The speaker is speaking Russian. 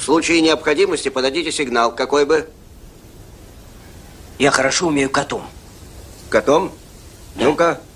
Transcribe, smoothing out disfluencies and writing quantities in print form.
В случае необходимости подадите сигнал, какой бы. Я хорошо умею котом. Котом? Да. Ну-ка.